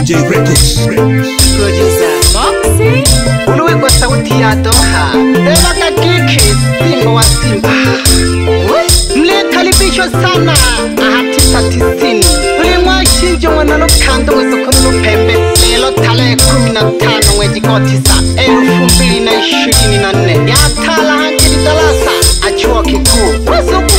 DJ Records. Producer Moxie Unuwe kwa sauti ya Doha Eva kakiki Simba wa Simba Mlikaribishwa sana Ahatisa tisini Ulimwa shinjo wanalo kando Wesokono pembe Lelo tarehe 15 mwezi kwa 9 2024 Ya tala hangili darasa Achuo kikuu Wesoku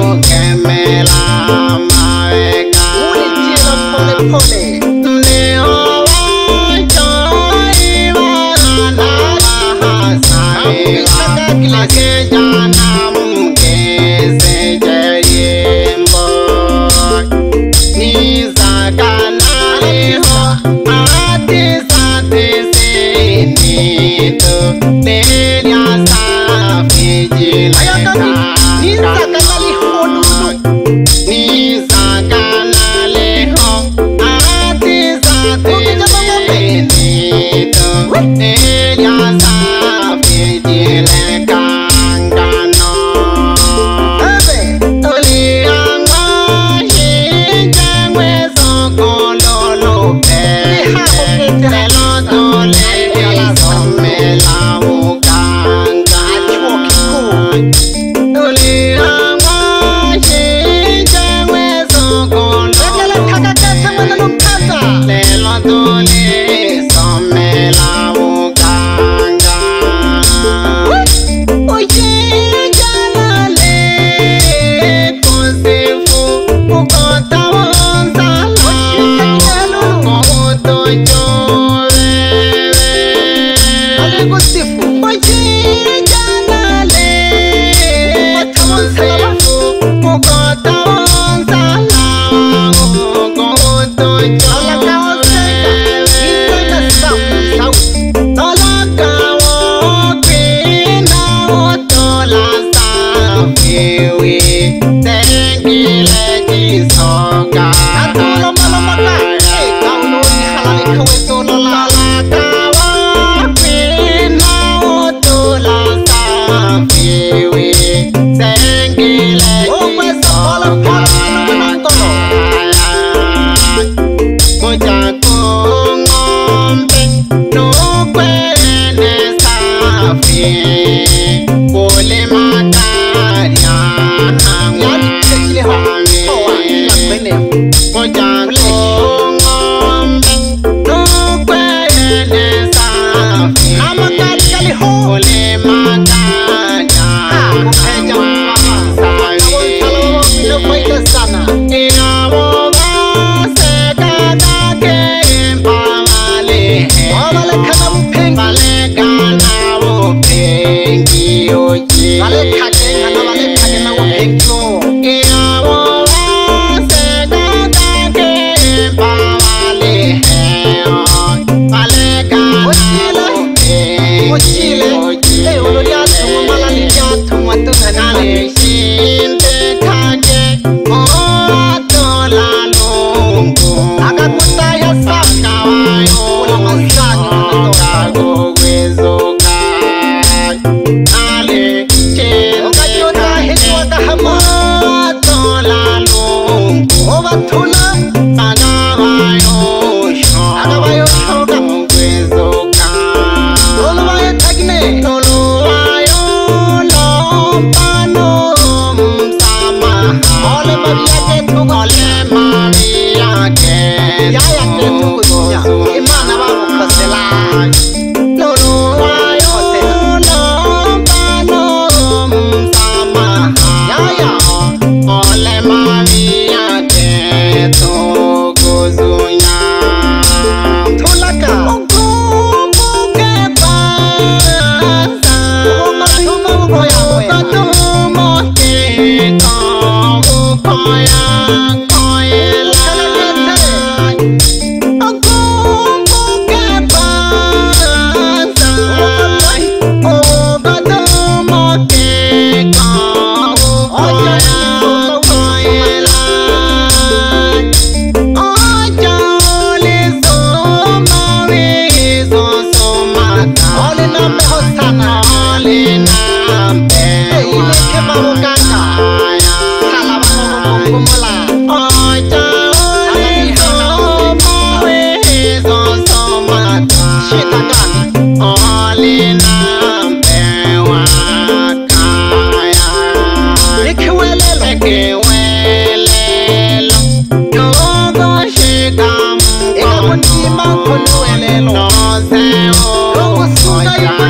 kemela maweka ulichira pole pole leo wajoi wana bahasa akejana mkeze jayembo nizagana leho ati sate senito lelia safi jileka nizagana leho nizagana leho ati sate senito lelia safi jileka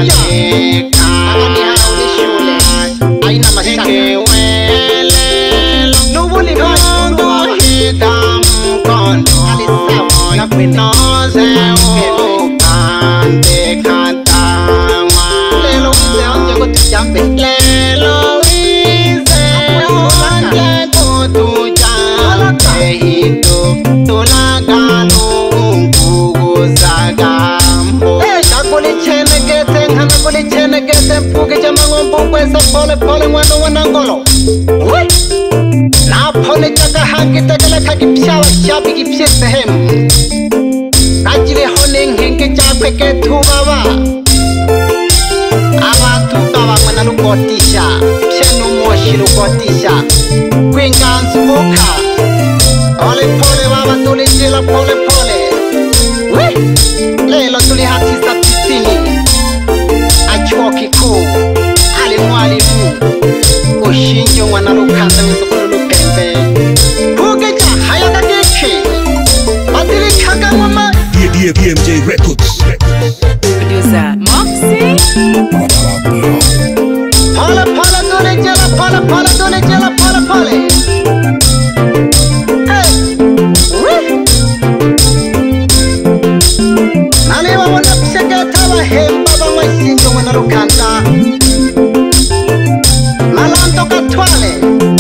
Aina mashaka sawa na kwino zeo kante katama lelo zeo jago tujambe lelo zeo jago tujambe hito tulagalo kuguzagambo shakuli chene gete ngana kuli chene gete mpuke jamango mpukwe sa pole pole mwano wanangolo na pole chaka haki tegele kaki pshawa shabi ki pshe sehemu kajile honeng henge chakwe ke tubawa awa tubawa mwana lukotisha pshenu moshi lukotisha kwingansu muka pole pole wawa tuli jila pole pole lelo tuli hatisa tisini achuo kikuu alimu ushinjo mwana lukanda wisukulu lupembe kugeja hayaka geche badili kaka mama DMJ Records. Producer Moxie. pole pole tuli jela pole pole tuli jela pole pole naliwa wana psheketa wa hemba ba washinjo mwana lukanda malanto katwale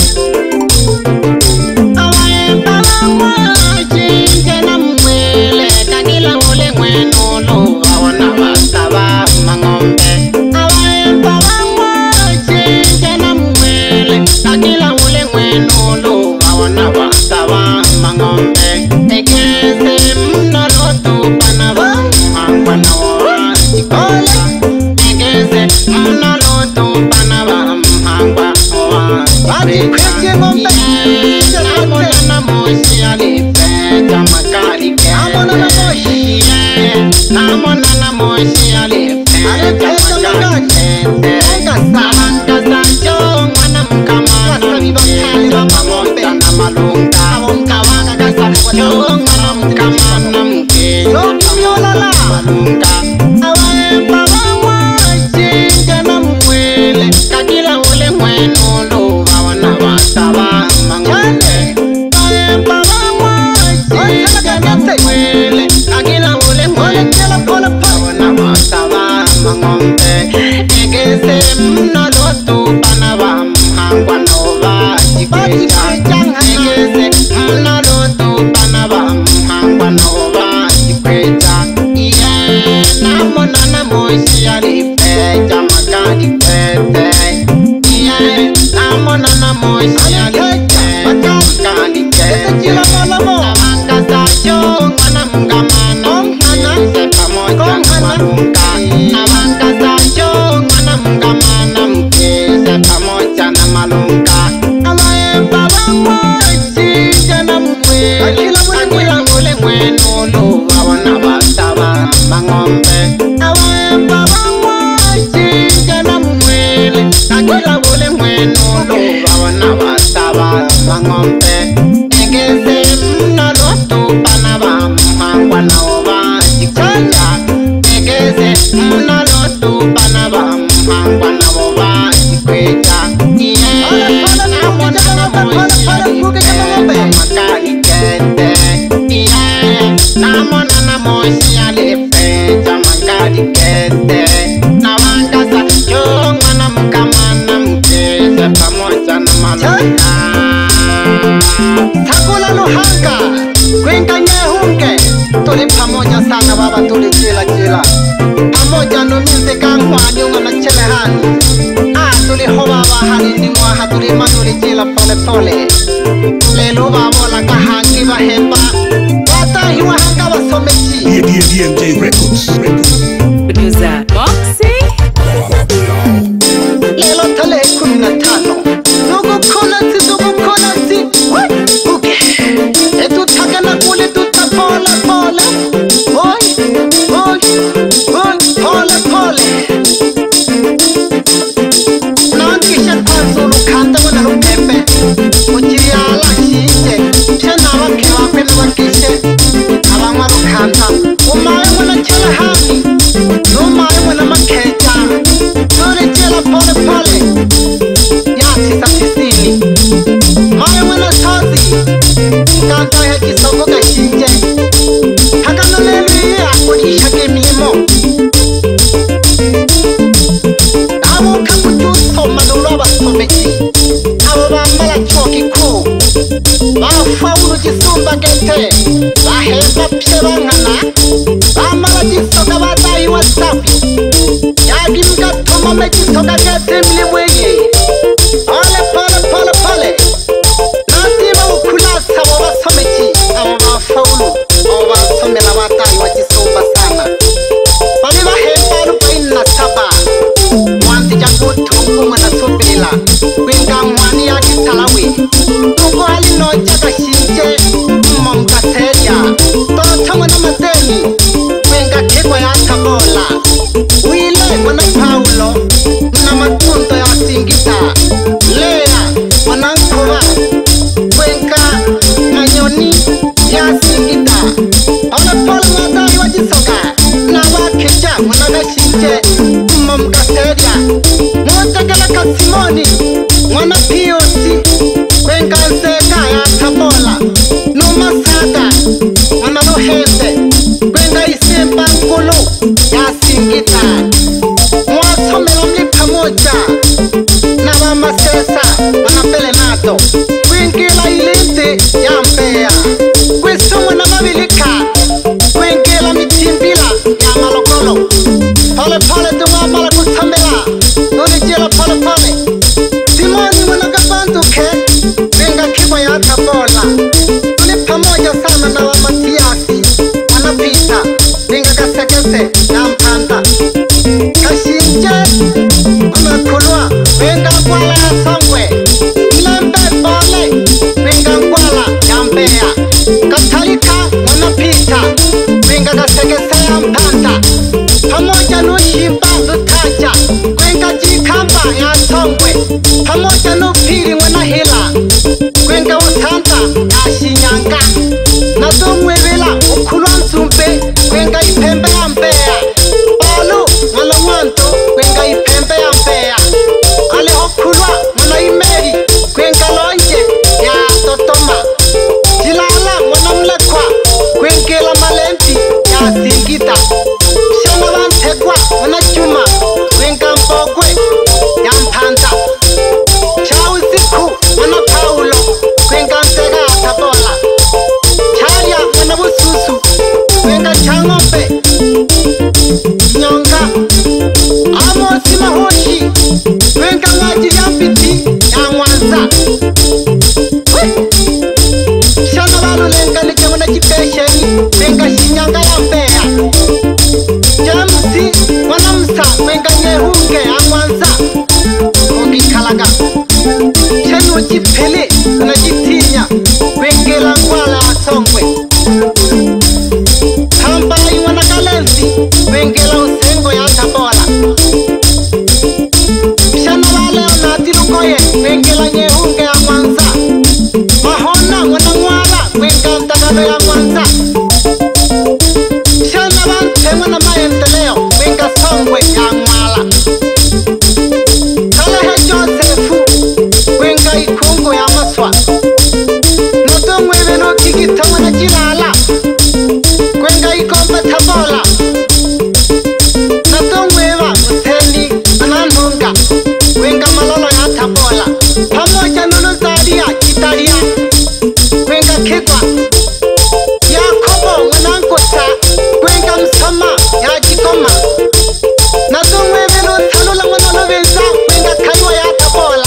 awayemba wamwajinje na mwele kakila ule mwenulu awona wasaba mangombe awayemba wamwajinje na mwele kakila ule mwenulu awona wasaba mangombe ekeze mnolotu panaba mhangwana wajikole ekeze mnolotu panaba Adi kweke ngombe Amona na moshi alipeta makali ke Amona na moshi Amona na moshi alipeta makali ke Namanga sanjo mwana mkamana mkeja pamoja na malunga Mkawanga kasanjo mwana mkamana mkeja pamoja na malunga Awaemba wawa jinja na mwele kakila ule mwenulu wasaba mangombe aemba wamwajinja na mwele akila ule mwele pole pole wasaba mangombe egeze mnolotu panaba mhangwa nova jikweja egeze mnolotu panaba mhangwa nova jikweja iye namona na moshi alipeja makali kwete iye namona na moshi alipeja makali kwete namanga sajo mwana mngamana mkeze pamoja na malunga namanga sajo mwana mngamana mkeze pamoja na malunga amayemba wamwajinja na mwele akila ule mwenulu wawana wasaba mangombe awaemba wamwajinja na mwele akila ule mwenulu wawana wasaba mangombe egeze mnolotu panaba mhangwa naoba jikweja egeze mnolotu panaba mhangwa naoba jikweja iye namona na makali kete iye namona na moshi alipeja makali kete nawangasa yo mwana mkamana mkeze pamoja na malunga takula luhanga kwinga nyehunge tuli pamoja sana baba tuli jila pamoja no music angwani ungana chelehani tuli hoba bahani ni mwaha tuli manuli jila pole pole lelo babola kahangi bahemba watahi wahanga wasomeji DMJ Records. Producer Moxie. lelo tale 15 nugu konati uke etu takana kule tuta pole pole pole pole nankisha kwanzulu kanta wana lupembe uchiriala shije pshana wake wakwe na wakishe abangwa lukanta umawe mwana chela hanga kuchisumba kete bahemba pye bangana bamala chisoka batayi wasafi yagi mgatoma mechisoka kete mlimwenye pole pole pole pole lazima ukulasa wabasomechi abo bafaulu abo basomela batayi wachisumba sana bali bahemba 47 mwanzi jakutungu mwana supila kwinga mwani ya kitalawi tuko hali noja kashinje mkaseria tota mwana mazeni kwinga kigwa ya tabola wile mwana Paulo na matundo ya Singita Lea mwana Nkuba kwinga manyoni ya Singita ole pole mwadai wajisoka na wakija mwana kashinje mkaseria mwatakala kasimoni mwana Piosi kwenga nseka ya tabola numa saga mwana Rohende kwenga isemba nkulu ya Singita mwasomela mli pamoja na wamasesa mwana Pelenato kwingila ilinde ya Mbeya kwisumwa na mabilika kwingila mitimbila ya Malokolo pole pole tumwamala kutsambela ulijila pole pole Simoni mwana Kabanduke kwinga kigwa ya tabola tuli pamoja sana na wamatiasi mwana Pita kwinga kasekese na Mpanda kashinje umekulwa kwinga kwala ya Songwe Mlembe pole kwinga kwala ya Mbeya Katalika mwana Pita kwinga kasekese ya Mpanda pamoja nushimba lutaja kwinga jikamba ya Songwe pamoja nupili mwana Hila kwinga utanda ya Shinyanga na tumwevela ukulwa Nzumbe kwinga ipembe ya Mbeya Olu mwana Mwanto kwinga ipembe ya Mbeya alihokulwa mwana Imeri kwinga Lonje ya Dodoma Jilala mwana Mlekwa kwingila Malembi ya Singita Shana Bantegwa mwana Juma kwinga Mbogwe ya Mpanda Chauziku mwana Paulo kwinga Nsega ya Tabola Charia mwana Bususu kwinga Changombe Nyonga Amosi Mahoshi kwinga Mwajiri ya Mpiti ya Mwanza Shana Balulenga nike mwana Jipesheni kwinga Shinyanga ya Mbeya Jamsi mwana Msa kwinga Nyehunge ya Mwanza Kalaga Chenu Jipele na Jitinya kwingila Ngwala ya Songwe Hambai mwana Kalenzi kwingila Usengo ya Tabola Shana wale onatilukoye kwingila Nyehunge ya Mwanza Mahona mwana Ngwala kwinga Mtagalo ya Mwanza Shana Bante mwana Maendeleo kwinga Songwe ya Ngwala Kalehe Josefu kwenga Ikungu ya Maswa Notongweve no Kigita mwana Jilala kwenga Ikombe Tabola Notongweva Muteni mwana Nunga kwenga Malolo ya Tabola pamoja nunu Zaria Kitalia kwenga Kigwa Yakobo mwana Nkota kwenga Msama ya Jikoma Notongweve no Talula mwana Loveza kwenga Kaiwa ya Tabola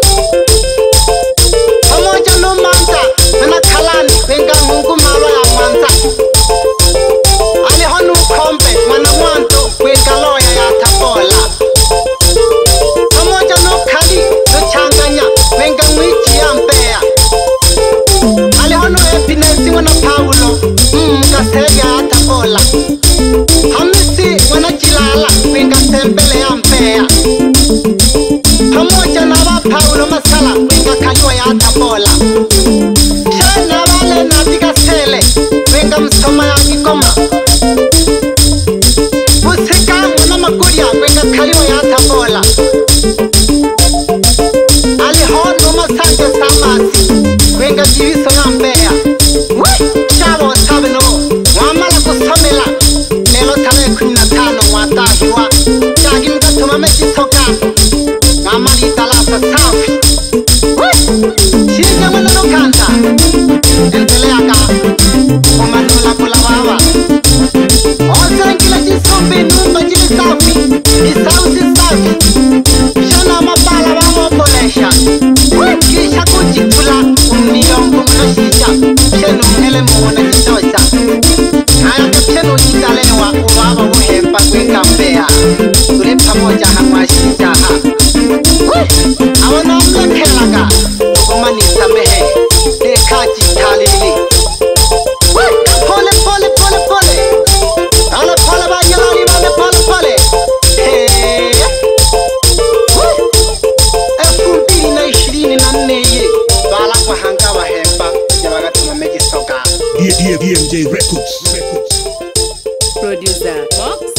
pamoja no Manda mwana Kalani kwenga Mungu Malo ya Mwanza Alihonu Kombe mwana Mwanto kwenga Loya ya Tabola pamoja no Kali no Changanya kwenga Mwichi ya Mbeya Alihonu Epinesi mwana Paulo Mkaseria ya Tabola Hamisi mwana Jilala kwenga Sembele ya Mbeya pamoja na wa Paulo Masala kwenga Kaliwa ya Tabola Shana wale na Digasele kwenga Msoma ya Kigoma Busika mwana Maguria kwenga Kaliwa ya Tabola Alihono Masante Samasi kwenga Jiviso ya Mbeya Shabo Sabino Mwamala kusomela Lelo tarehe 15 mwatahiwa Chagi mgatuma mejisoka Mwamali talasa safi Shirika mwana Nukanda Endelea BMJ Records. Producer Moxie.